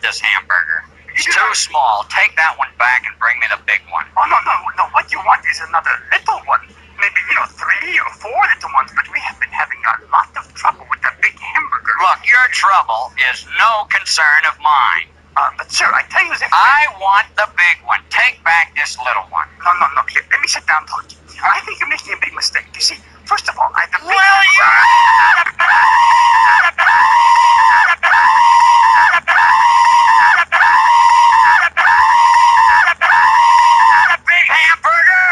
delicious hamburger. It's too small. Take that one back and bring me the big one. Oh, no. What you want is another little one. Maybe, 3 or 4 little ones, but we have been having a lot of trouble with that big hamburger. Look, your trouble is no concern of mine. But sir, I tell you that... I want the big one. Take back this little one. No. Here, let me sit down and talk to you. I think you're making a big mistake. You see, first of all, I have the big... Will you? Big hamburger!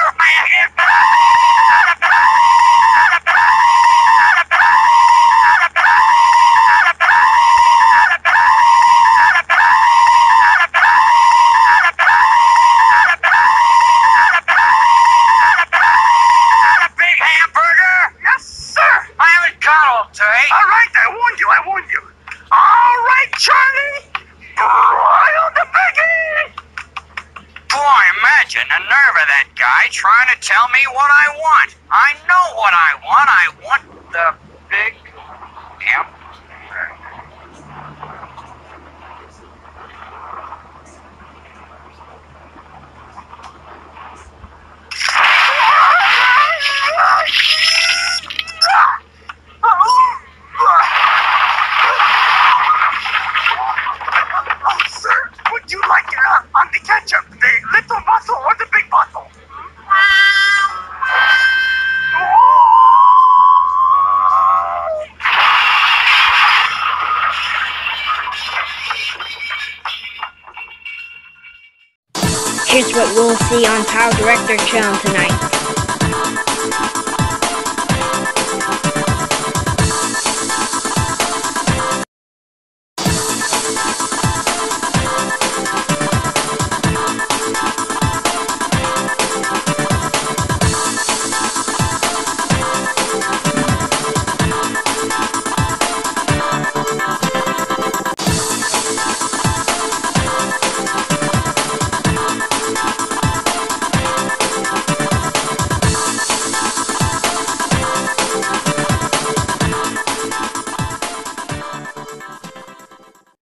All right, I warned you. All right, Charlie, broil the biggie. Boy, imagine the nerve of that guy trying to tell me what I want. I know what I want. I want the big hamburger. On the ketchup, the little bottle or the big bottle? Here's what we'll see on Power Director Channel tonight.